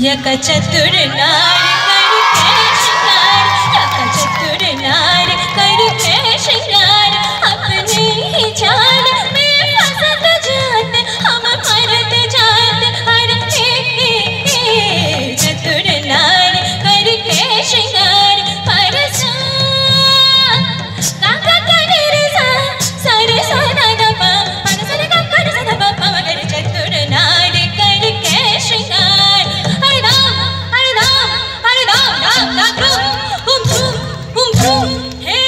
यक चतुर नार करके श्रृंगार, यक चतुर नार करके श्रृंगार, अपने ही जाल में फंसत जात हम मरत जात। हर चतुर नार करके श्रृंगार, परसा काका करे रे सा सरे सा दा दा पा पन सरे का कर सा दा पा पा मगर चतुर नार करके श्रृंगार। हरे राम राम राम राम बम बम हे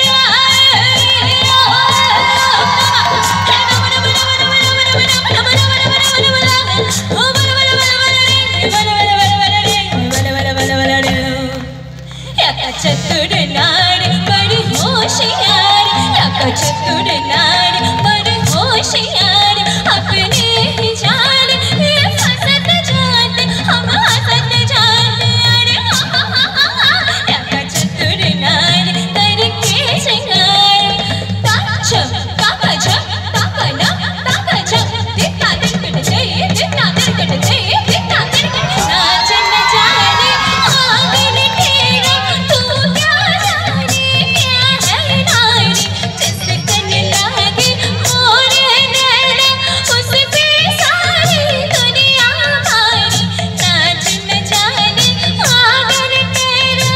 चतुर नार बड़ी होशियार, यक चतुर नार बड़ी होशियार, अपने ही जाल में फंसत जात हम हंसत जात। अरे यक चतुर नार करके श्रृंगार। ताका ना ताका झम दिखा दिखट जाइए, दिखा दिखट जाइए, दिखा दिखट नाच न जाने आंगन तेरा, तू क्या जाने क्या है नारी, जिस कन लागे मोरे नैना उस पे सारी दुनिया मारी। नाच न जाने आंगन तेरा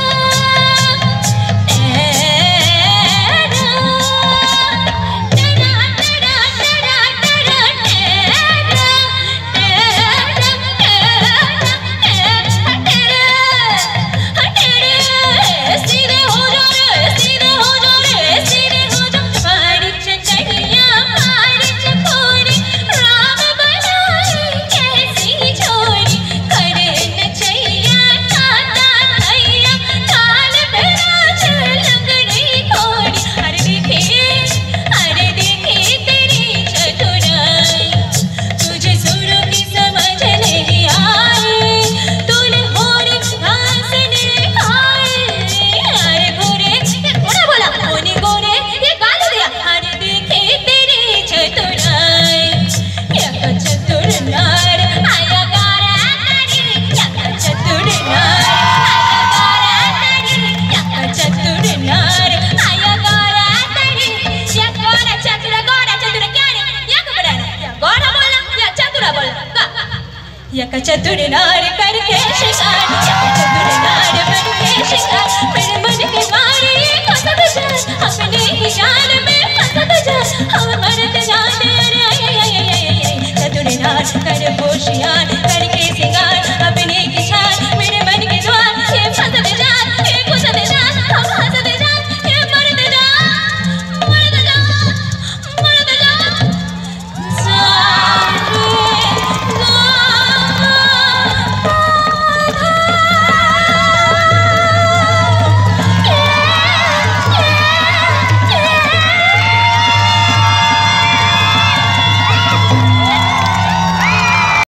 सीधे हो जाओ रे, सीधे हो जाओ रे, सीधे हो जाओ। मारी चचैया मारी चकोरी, राम बनाई कैसी जोड़ी, करे नचैया ताता भैया, ताल पे नाच लंगड़ी घोड़ी। अरे देखी तेरी चतुराई, तुझे सुरों की समझ नहीं आई, तूने होरी घास नहीं खाई। अरे गोरे ये घोड़ा बोला, मोनी गोरे ये गाल दिया। अरे देखी तेरी चतुराई, यक चतुर नार आया गारा तारी, यक चतुर नार आया गारा तारी, यक चतुर नार आया गारा तारी। या गोरा चतुर क्या रे, यक बड़ा या गोरा बोला या चतुरा बोला। यक चतुर नार करके श्रृंगार, यक चतुर नार करके श्रृंगार, मेरे मन के मारे को सब जान अपने ही जान